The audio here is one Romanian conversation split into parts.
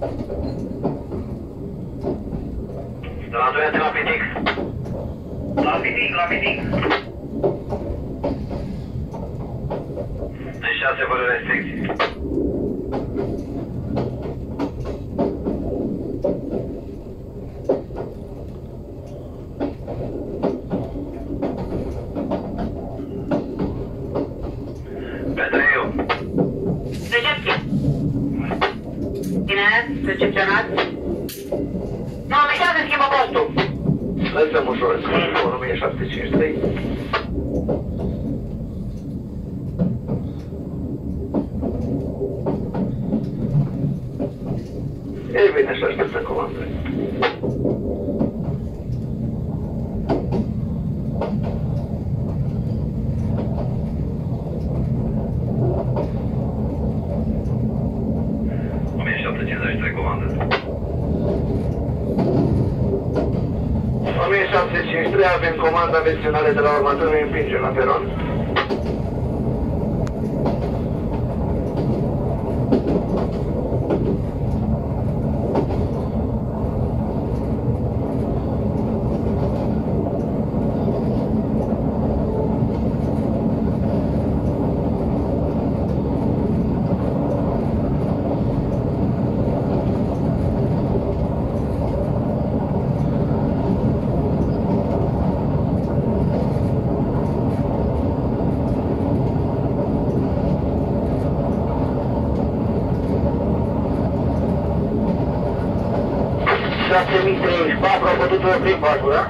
Trădărește la pitic. La pitic. În 6 fără restricții. Recepționat. Nu, amicează, schimbă postul. Lăsăm ușor, schimbă 1753. Ei bine, și așteptăm comandele. Avem comanda versionare de la următorul împinge la peron. A putut opri pasul, da?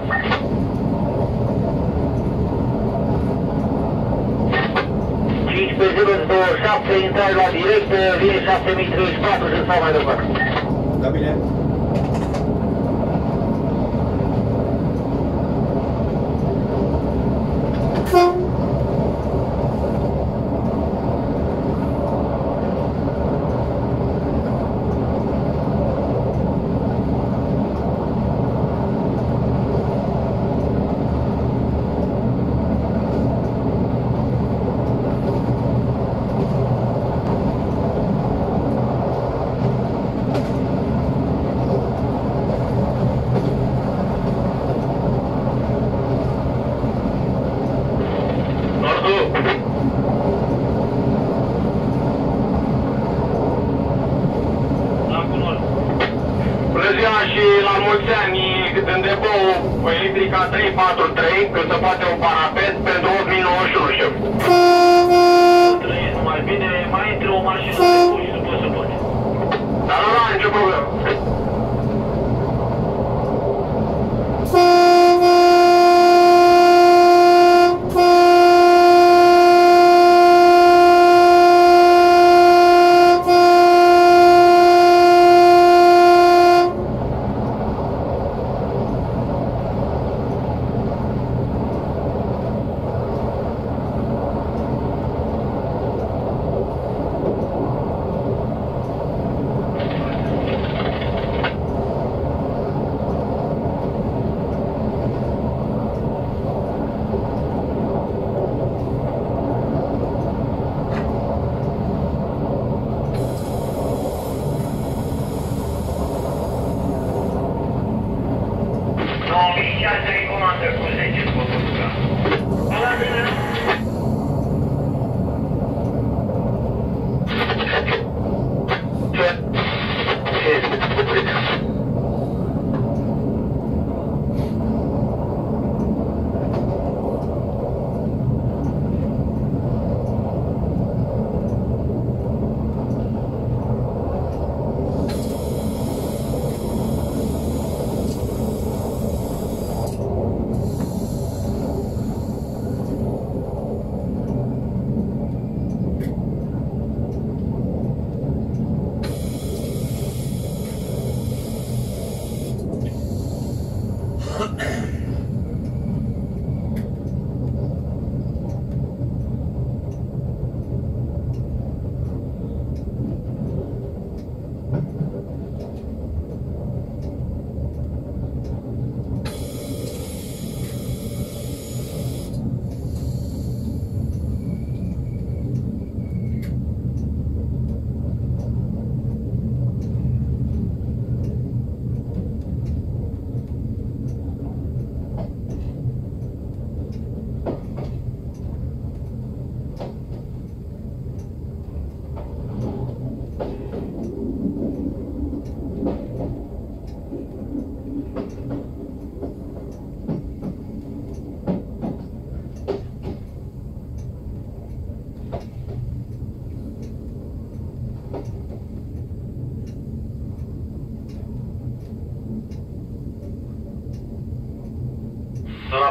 Pe 027, intrare la direct, vine 7034 și stau mai departe. Da, bine. Electrica 343, când se poate un parapet pentru 8091, șef. Trăiesc mai bine, mai intre o mașină de bun și după se poate. Dar nu are nicio problemă.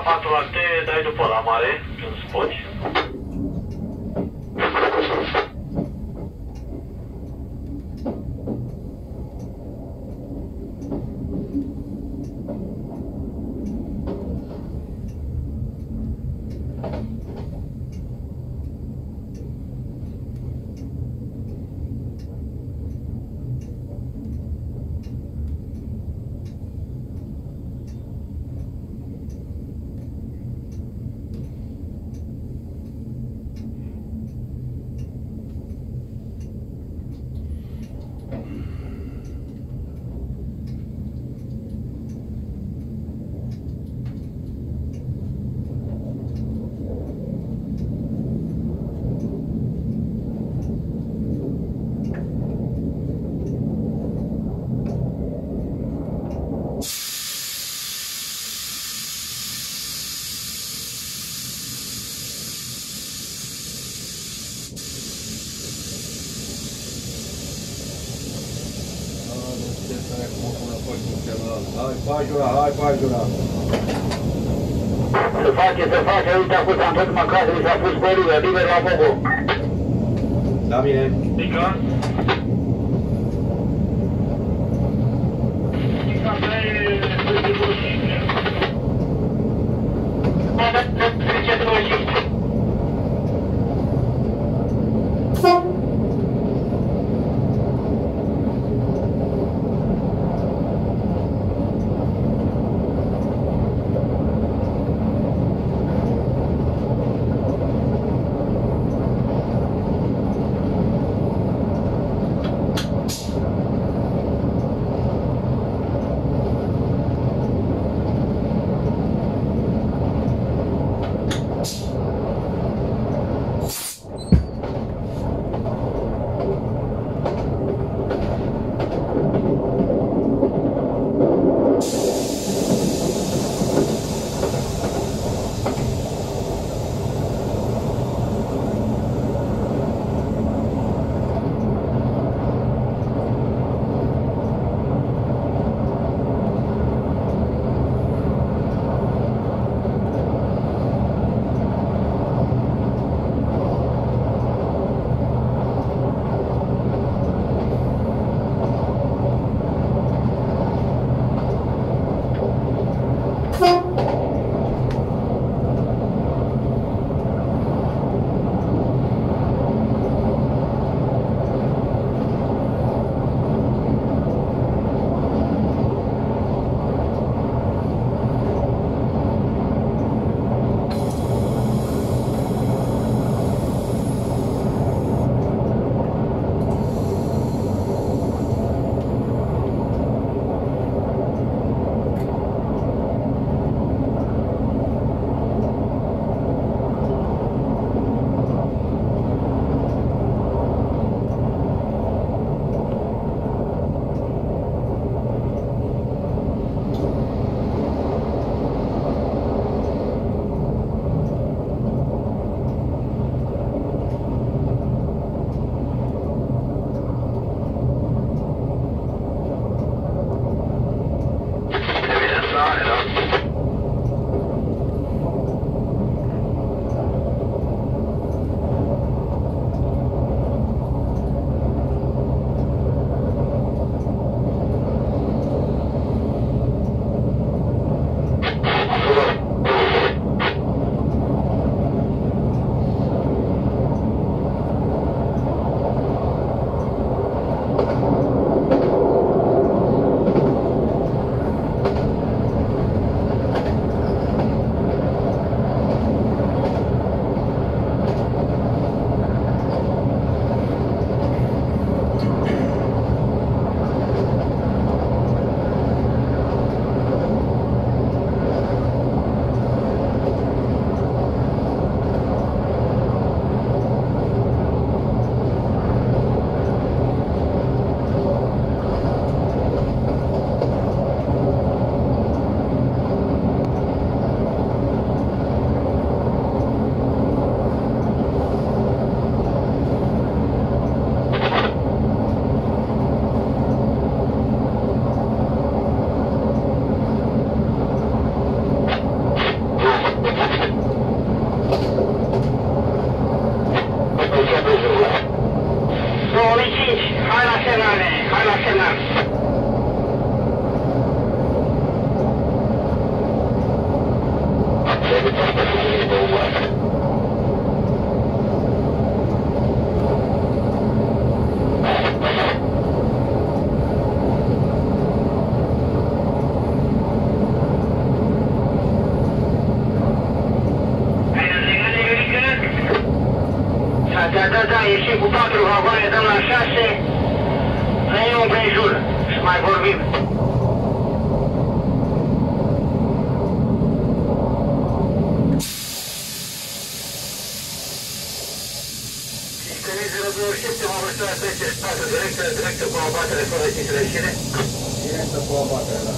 patru alte, dai după la mare, când poți. Hai, pajura! Se face, uite, acum am tot măcasă, mi s-a pus părurile, liber la Bobo. Da, bine. Adică? semnal. Da, ieșim cu 4 vagoane, dăm la 6, ne iau împrejur și mai vorbim. Disconiți 027, mă vărsura 34, directă cu abatere, fără titre ieșire. Directă cu abatere, da.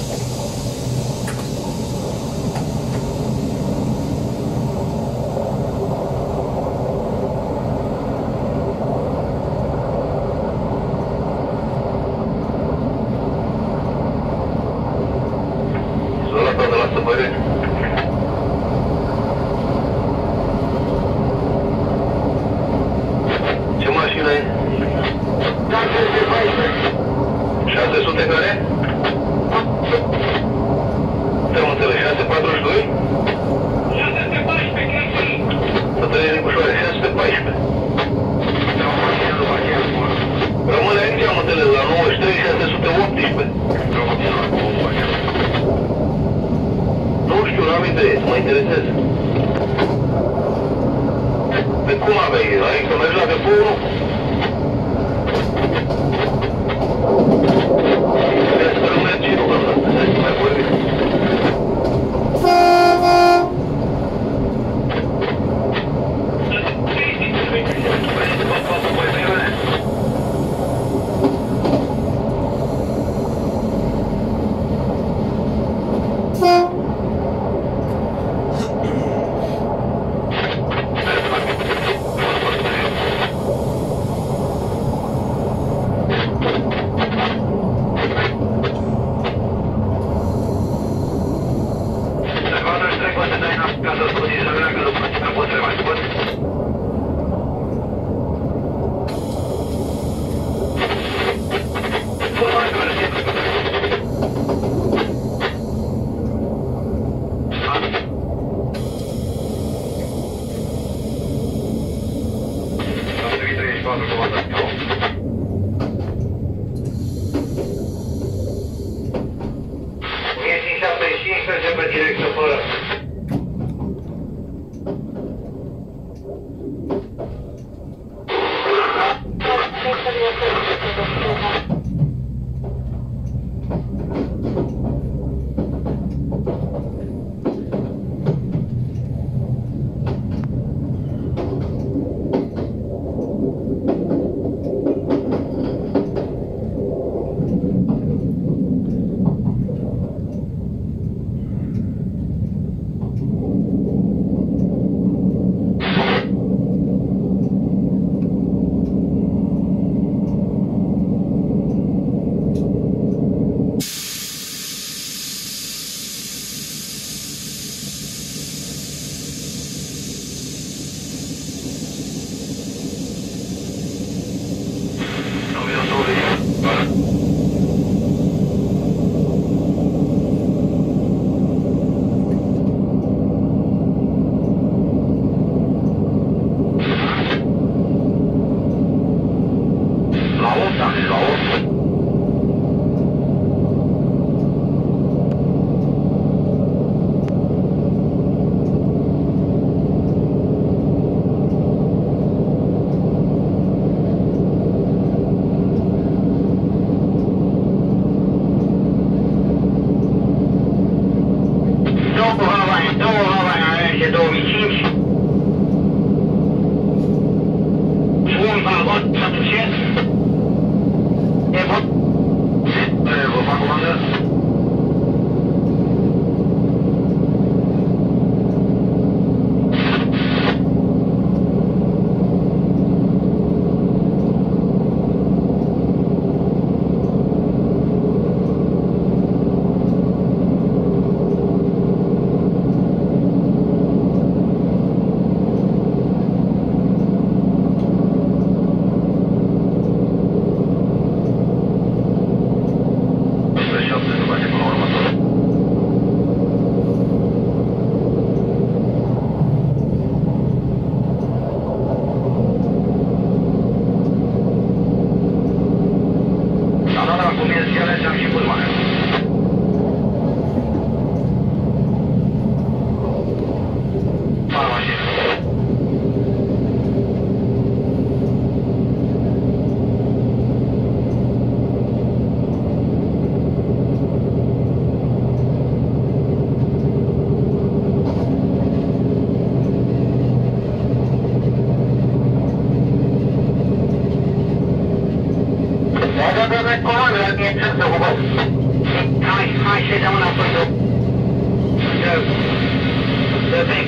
Ce mașină e? 600 care? Te-am înțeles, 642? 614, să trăie Nicușoare, 614. Rămâne aici, am înțeles, la 93, 618. Nu știu, n-am idee, mă interesez. Pe cum aveai? Adică mergi la depou 1? Trebuie să mergi și nu vă să mai vorbim. comandă la mine ce să vă hai și de mâna până să trec.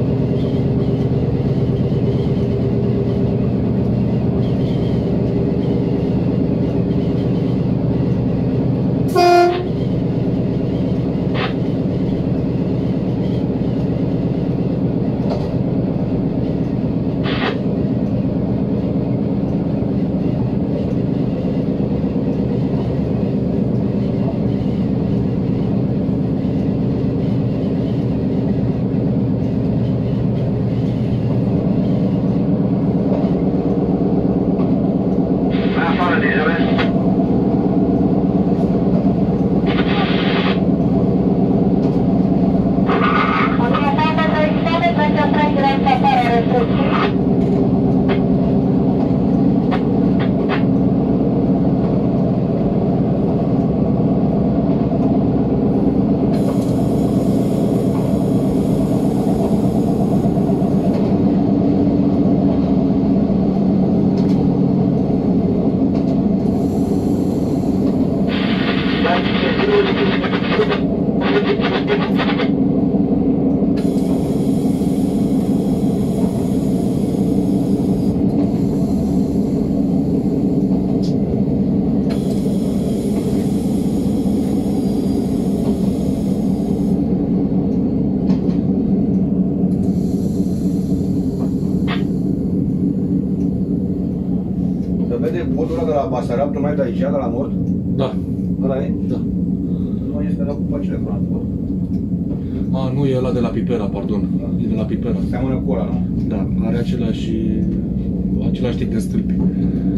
Podul ăla de la Basarab, tu mai de aici, de la nord? Da. Ăla e? Da. Nu este la ocupăciune până acolo. A, nu e ăla de la Pipera, pardon. E de la Pipera. Seamănă cu ăla, nu? Da, are același tip de stâlpi.